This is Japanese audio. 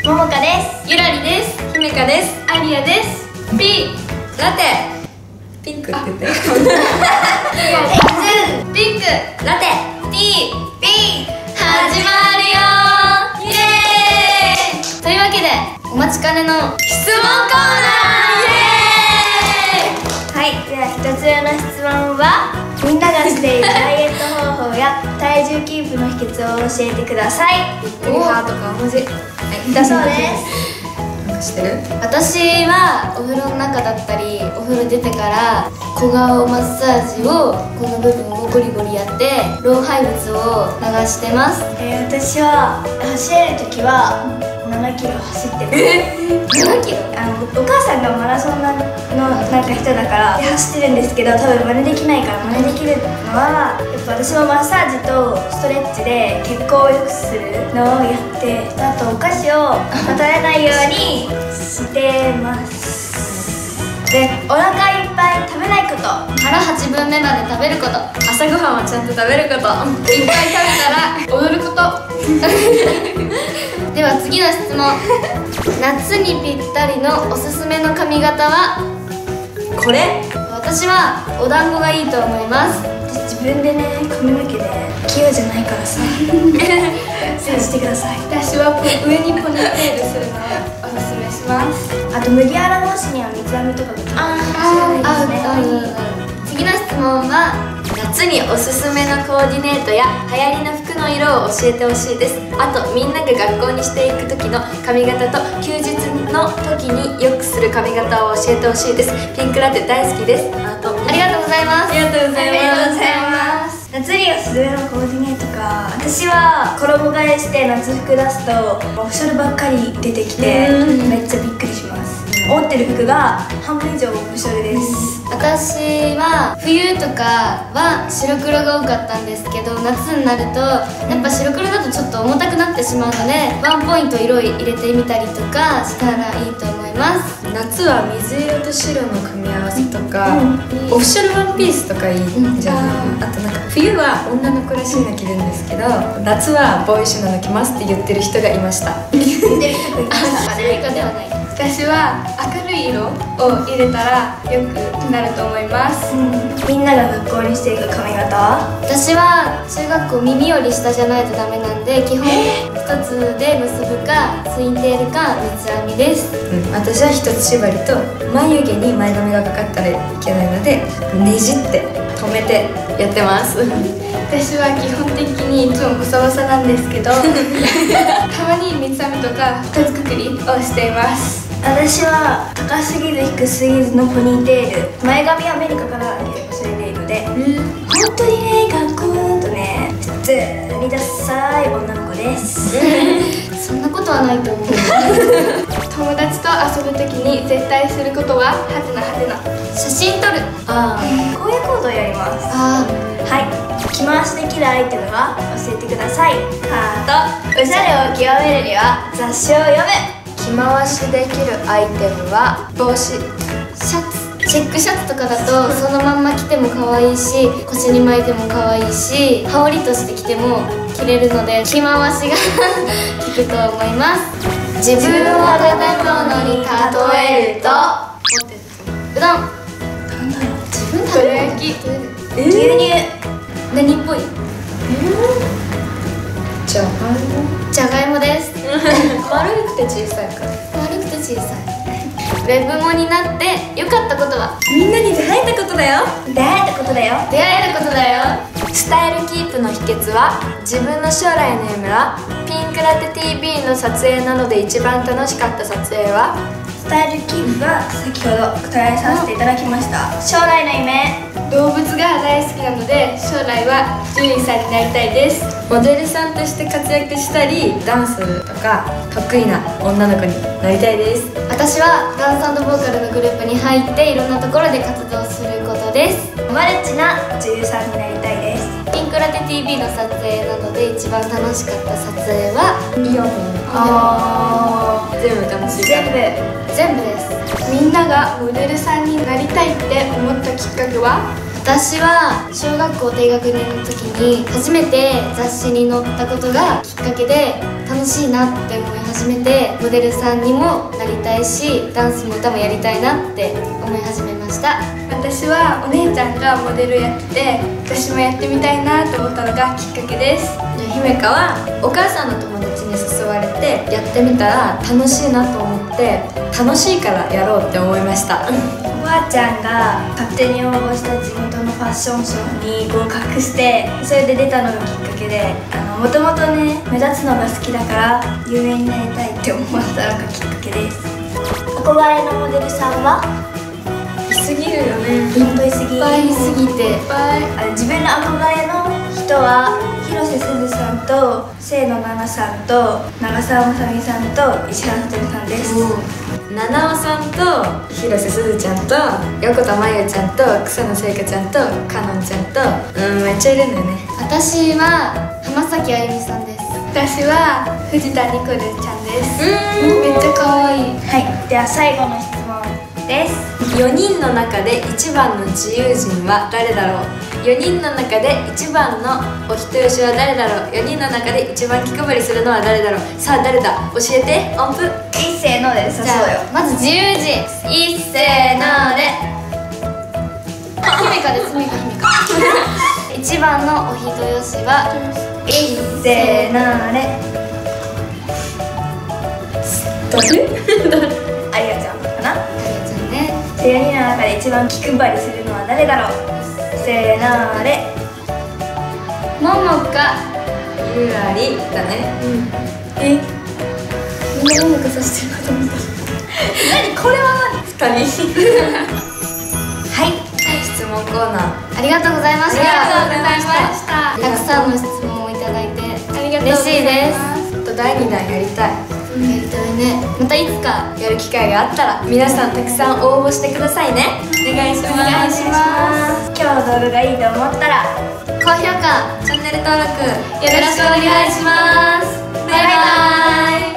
ももかです。 ゆらりです。 ひめかです。 ありやです。ピラテピンクって言ってピンクラテピ始まるよー。イエーイというわけでお待ちかねの質問コーナー。 はい、では一つ目の質問は、みんながしているダイエット方法や体重キープの秘訣を教えてください。 びっくりハートか文字だそうです。 なんかしてる？ 私はお風呂の中だったりお風呂出てから小顔マッサージをこの部分をゴリゴリやって老廃物を流してます。 私は走れるときは7キロ走ってる。 7キロ？ お母さんがマラソンのなんか人だから走ってるんですけど、多分真似できないから真似できるのはやっぱ私もマッサージとストレッチで血行を良くするのをやって、あとお菓子を与えないようにしてます。で、お腹いっぱい食べないこと、 腹8分目まで食べること、 朝ごはんはちゃんと食べること、 いっぱい食べたら踊ることでは次の質問。夏にぴったりのおすすめの髪型は？ これ？ 私はお団子がいいと思います。 自分でね、髪の毛で器用じゃないからさそうしてください。 私は上にポニーテールするのをおすすめします。 あと麦わら帽子には水編みとかがついてるですね。 次の質問は、 夏におすすめのコーディネートや流行りの服の色を教えてほしいです。あとみんなが学校にしていく時の髪型と休日の時によくする髪型を教えてほしいです。ピンクラテ大好きです。 ありがとうございます。 ありがとうございます。 夏におすすめのコーディネートか、私は衣替えして夏服出すとオフショルばっかり出てきてめっちゃびっくりします。持ってる服が半分以上オフショルです。 私は冬とかは白黒が多かったんですけど、夏になるとやっぱ白黒だとちょっと重たくなってしまうので、ワンポイント色を入れてみたりとかしたらいいと思います。 夏は水色と白の組み合わせとか、オフショルワンピースとかいいんじゃない？あとなんか冬は女の子らしいの着るんですけど、夏はボーイッシュなの着ますって言ってる人がいました。 言ってる人がいました。 誰かではない。 私は明るい色を入れたらよくなると思います。 みんなが学校にしていく髪型は？ 私は中学校耳より下じゃないとダメなんで、基本一つで結ぶかツインテールか三つ編みです。 私は一つ縛りと眉毛に前髪がかかったらいけないので、ねじって止めてやってます。 私は基本的にいつもボサボサなんですけどたまに三つ編みとか二つくくりをしています。 私は高すぎず低すぎずのポニーテール、前髪は目にかからなければそれでいいので、本当にね、学校だとね、普通にダサい女の子ですそんなことはないと思う友達と遊ぶときに絶対することはハテナハテナ。 写真撮る。 こういう行動をやります。 あはい、着回しできるアイテムは教えてください。ハート。おしゃれを極めるには雑誌を読む。 着回しできるアイテムは帽子、 シャツ、チェックシャツとかだとそのまんま着ても可愛いし、腰に巻いても可愛いし、羽織として着ても着れるので着回しが効くと思います。自分を食べ物に例えるとうどん。 なんだろう。 自分食べる焼き、 牛乳。 何っぽい？ じゃがいもです。 丸くて小さいから。 丸くて小さい。ウェブモになって良かったことは？ みんなに出会えたことだよ。 出会えたことだよ。 出会えることだよ。 スタイルキープの秘訣は、自分の将来の夢はピンクラテ TV の撮影なので一番楽しかった撮影は？ スタイルキープは先ほど答えさせていただきました。将来の夢、 動物が大好きなので将来は獣医さんになりたいです。 モデルさんとして活躍したり、ダンスとか得意な女の子になりたいです。 私はダンス&ボーカルのグループに入っていろんなところで活動することです。 マルチな女優さんになりたいです。 ピンクラテ TV の撮影なので一番楽しかった撮影はイヤホン。全部楽しい。 全部です。 みんながモデルさんになりたいって思ったきっかけは？ 私は小学校低学年の時に初めて雑誌に載ったことがきっかけで楽しいなって思い始めてモデルさんにもなりたいし、ダンスも歌もやりたいなって思い始めました。 私はお姉ちゃんがモデルやってて、私もやってみたいなと思ったのがきっかけです。 姫香はお母さんの友達に誘われてやってみたら楽しいなと思って、楽しいからやろうって思いました。 おばあちゃんが勝手に応募した地元のファッションショーに合格して、それで出たのがきっかけで、もともとね目立つのが好きだから有名になりたいって思ったのがきっかけです。憧れのモデルさんはいすぎるよね。 いっぱいすぎいっぱいすぎて、 自分の憧れの人は広瀬すずさんと清野菜名さんと長澤まさみさんと石原さとみさんです。 菜々緒さんと広瀬すずちゃんと横田真由ちゃんと草野聖華ちゃんとかのんちゃんとめっちゃいるんだよね。 私は浜崎あゆみさんです。 私は藤田ニコルちゃんです。めっちゃ可愛い。 はい、では最後の質問です。 4人の中で一番の自由人は誰だろう。4人の中で一番のお人よしは誰だろう。4人の中で一番気配りするのは誰だろう。さあ誰だ、教えて。音符。 いっせーのでじゃあまず自由人、いっせーので姫香です。姫香一番のお人よしはいっせーのでありがちゃんかな。 あゆちゃんね。 4人の中で一番気配りするのは誰だろう。せーのでももかゆらりだね。 みんな音楽させてるかと思った。 何これは何？2人はい、質問コーナーありがとうございました。 ありがとうございました。 たくさんの質問をいただいてありがとうございます。 嬉しいです。 と第2弾やりたい。 やりたいね。またいつかやる機会があったら皆さんたくさん応募してくださいね。お願いします。 お願いします。今日の動画がいいと思ったら高評価チャンネル登録よろしくお願いします。バイバイ。